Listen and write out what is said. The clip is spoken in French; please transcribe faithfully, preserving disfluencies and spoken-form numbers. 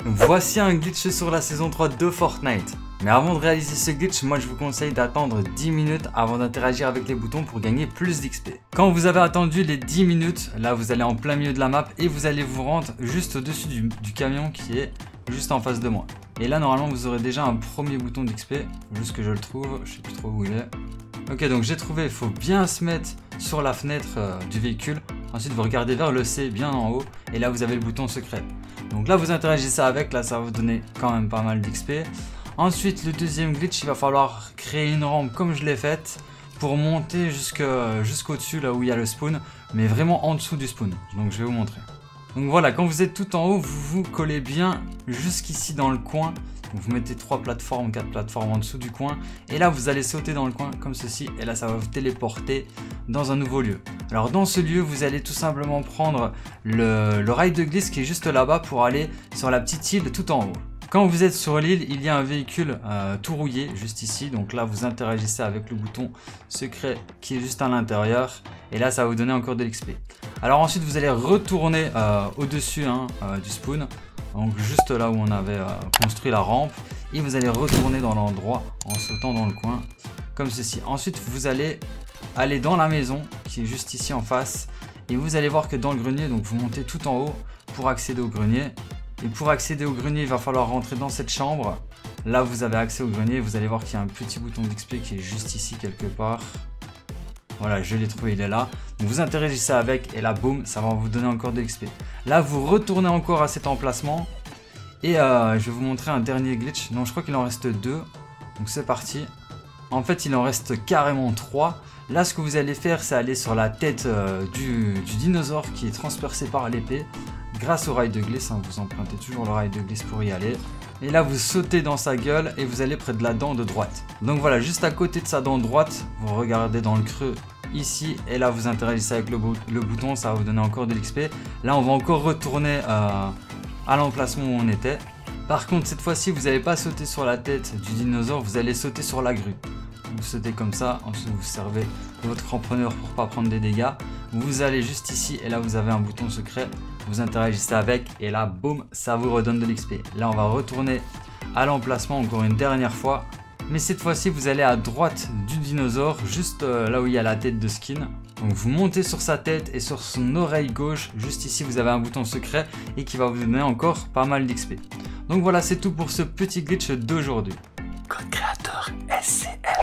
Voici un glitch sur la saison trois de Fortnite. Mais avant de réaliser ce glitch, moi je vous conseille d'attendre dix minutes avant d'interagir avec les boutons pour gagner plus d'X P. Quand vous avez attendu les dix minutes, là vous allez en plein milieu de la map et vous allez vous rendre juste au-dessus du, du camion qui est juste en face de moi. Et là normalement vous aurez déjà un premier bouton d'X P, juste que je le trouve, je sais plus trop où il est. Ok, donc j'ai trouvé, il faut bien se mettre sur la fenêtre euh, du véhicule. Ensuite vous regardez vers le C bien en haut et là vous avez le bouton secret. Donc là vous interagissez avec, là ça va vous donner quand même pas mal d'X P. Ensuite le deuxième glitch, il va falloir créer une rampe comme je l'ai faite pour monter jusqu'au dessus là où il y a le spawn, mais vraiment en dessous du spawn. Donc je vais vous montrer. Donc voilà, quand vous êtes tout en haut, vous vous collez bien jusqu'ici dans le coin. Donc vous mettez trois plateformes, quatre plateformes en dessous du coin. Et là vous allez sauter dans le coin comme ceci. Et là ça va vous téléporter dans un nouveau lieu. Alors dans ce lieu, vous allez tout simplement prendre le, le rail de glisse qui est juste là-bas pour aller sur la petite île tout en haut. Quand vous êtes sur l'île, il y a un véhicule euh, tout rouillé juste ici. Donc là, vous interagissez avec le bouton secret qui est juste à l'intérieur. Et là, ça va vous donner encore de l'X P. Alors ensuite, vous allez retourner euh, au-dessus hein, euh, du spawn. Donc juste là où on avait euh, construit la rampe. Et vous allez retourner dans l'endroit en sautant dans le coin comme ceci. Ensuite, vous allez aller dans la maison qui est juste ici en face. Et vous allez voir que dans le grenier, donc vous montez tout en haut pour accéder au grenier. Et pour accéder au grenier, il va falloir rentrer dans cette chambre. Là, vous avez accès au grenier. Vous allez voir qu'il y a un petit bouton d'X P qui est juste ici quelque part. Voilà, je l'ai trouvé, il est là. Donc, vous interagissez avec et là, boum, ça va vous donner encore de l'X P. Là, vous retournez encore à cet emplacement. Et euh, je vais vous montrer un dernier glitch. Non, je crois qu'il en reste deux. Donc, c'est parti. En fait, il en reste carrément trois. Là, ce que vous allez faire, c'est aller sur la tête euh, du, du dinosaure qui est transpercé par l'épée. Grâce au rail de glisse, hein, vous empruntez toujours le rail de glisse pour y aller. Et là, vous sautez dans sa gueule et vous allez près de la dent de droite. Donc voilà, juste à côté de sa dent droite, vous regardez dans le creux ici. Et là, vous interagissez avec le, bou le bouton, ça va vous donner encore de l'X P. Là, on va encore retourner euh, à l'emplacement où on était. Par contre, cette fois-ci, vous n'allez pas sauter sur la tête du dinosaure, vous allez sauter sur la grue. Vous sautez comme ça, ensuite vous servez votre cramponneur pour pas prendre des dégâts. Vous allez juste ici et là vous avez un bouton secret. Vous interagissez avec et là boum, ça vous redonne de l'X P. Là on va retourner à l'emplacement encore une dernière fois. Mais cette fois-ci vous allez à droite du dinosaure, juste là où il y a la tête de Skin. Donc vous montez sur sa tête et sur son oreille gauche, juste ici vous avez un bouton secret et qui va vous donner encore pas mal d'X P. Donc voilà, c'est tout pour ce petit glitch d'aujourd'hui. Code créateur S C L.